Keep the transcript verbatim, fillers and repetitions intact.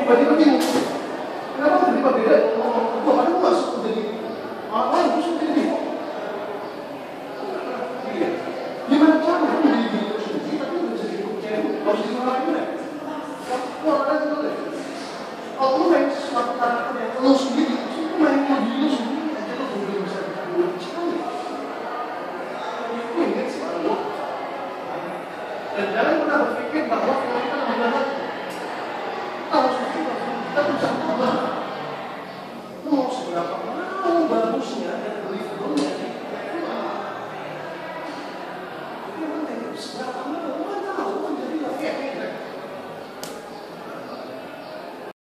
tiba-tiba bingung. Kenapa tiba-tiba beda? Gue padahal masuk jadi orang lain, terus jadi bingung. Gimana cara lu jadi diri lu sendiri, tapi lu bisa jadi kepercayaan lu, harus jadi orang lain. Lu orang lain itu deh. Kalau lu main sesuatu karakter yang lu sendiri, lu main diri lu sendiri aja, lu belum bisa dikabulin sekali. Itu ingat sih orang lu. Dan jangan pernah berpikir bahwa kalau kita mengenal kita harus berpikir bahwa kita bisa berubah. Lu mau seberapa mau bagusnya dan beli filmnya, itu memang seberapa